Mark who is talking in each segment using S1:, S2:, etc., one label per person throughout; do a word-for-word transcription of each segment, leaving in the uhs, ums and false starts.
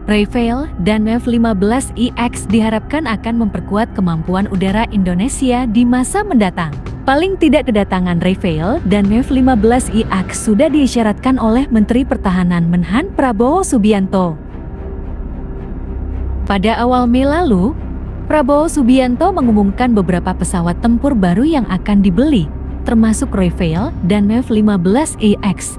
S1: Rafale dan F lima belas I X diharapkan akan memperkuat kemampuan udara Indonesia di masa mendatang. Paling tidak kedatangan Rafale dan F lima belas I X sudah diisyaratkan oleh Menteri Pertahanan Menhan Prabowo Subianto. Pada awal Mei lalu, Prabowo Subianto mengumumkan beberapa pesawat tempur baru yang akan dibeli, termasuk Rafale dan F lima belas I X.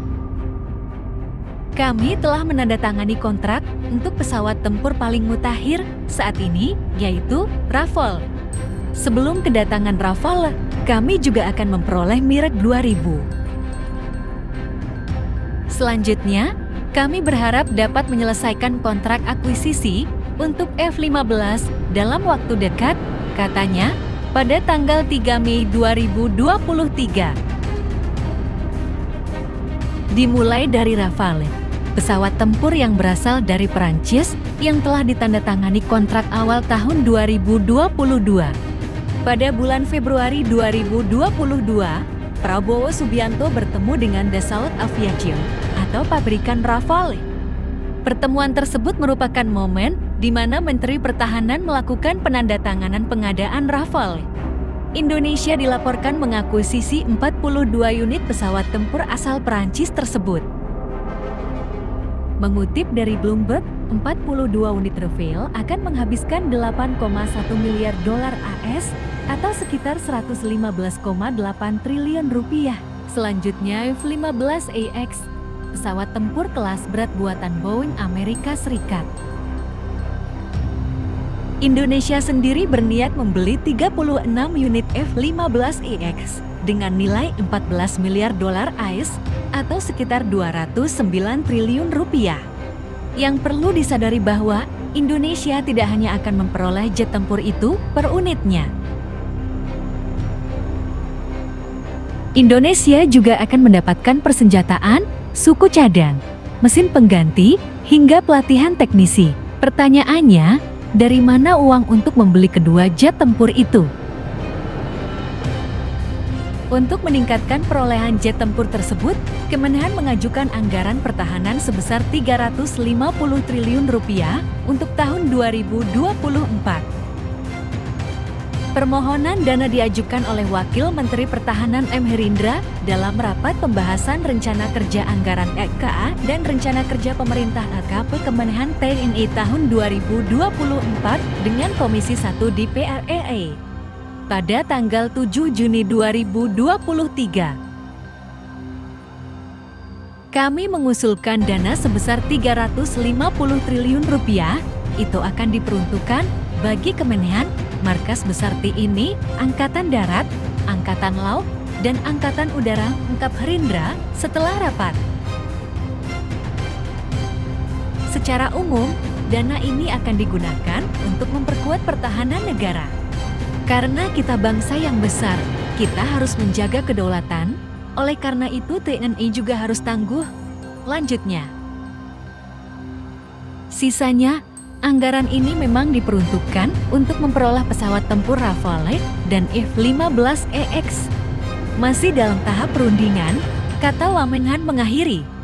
S1: Kami telah menandatangani kontrak untuk pesawat tempur paling mutakhir saat ini, yaitu Rafale. Sebelum kedatangan Rafale, kami juga akan memperoleh Mirage dua ribu. Selanjutnya, kami berharap dapat menyelesaikan kontrak akuisisi untuk F lima belas dalam waktu dekat, katanya, pada tanggal tiga Mei dua ribu dua puluh tiga. Dimulai dari Rafale, pesawat tempur yang berasal dari Perancis yang telah ditandatangani kontrak awal tahun dua ribu dua puluh dua. Pada bulan Februari dua ribu dua puluh dua, Prabowo Subianto bertemu dengan Dassault Aviation atau pabrikan Rafale. Pertemuan tersebut merupakan momen di mana Menteri Pertahanan melakukan penandatanganan pengadaan Rafale. Indonesia dilaporkan mengakuisisi empat puluh dua unit pesawat tempur asal Perancis tersebut. Mengutip dari Bloomberg, empat puluh dua unit Rafale akan menghabiskan delapan koma satu miliar dolar A S atau sekitar seratus lima belas koma delapan triliun rupiah. Selanjutnya F lima belas I X, pesawat tempur kelas berat buatan Boeing Amerika Serikat. Indonesia sendiri berniat membeli tiga puluh enam unit F lima belas I X dengan nilai empat belas miliar dolar A S atau sekitar dua ratus sembilan triliun rupiah. Yang perlu disadari bahwa Indonesia tidak hanya akan memperoleh jet tempur itu per unitnya. Indonesia juga akan mendapatkan persenjataan, suku cadang, mesin pengganti, hingga pelatihan teknisi. Pertanyaannya, dari mana uang untuk membeli kedua jet tempur itu? Untuk meningkatkan perolehan jet tempur tersebut, Kemenhan mengajukan anggaran pertahanan sebesar tiga ratus lima puluh triliun rupiah untuk tahun dua ribu dua puluh empat. Permohonan dana diajukan oleh Wakil Menteri Pertahanan M. Herindra dalam rapat pembahasan Rencana Kerja Anggaran R K A dan Rencana Kerja Pemerintah R K P Kemenhan T N I tahun dua ribu dua puluh empat dengan Komisi satu D P R R I pada tanggal tujuh Juni dua ribu dua puluh tiga. Kami mengusulkan dana sebesar tiga ratus lima puluh triliun rupiah, itu akan diperuntukkan bagi Kemenhan, Markas Besar T N I, Angkatan Darat, Angkatan Laut, dan Angkatan Udara, ungkap Herindra setelah rapat. Secara umum, dana ini akan digunakan untuk memperkuat pertahanan negara. Karena kita bangsa yang besar, kita harus menjaga kedaulatan, oleh karena itu T N I juga harus tangguh. Lanjutnya, sisanya, anggaran ini memang diperuntukkan untuk memperoleh pesawat tempur Rafale dan F lima belas I X. Masih dalam tahap perundingan, kata Wamenhan mengakhiri.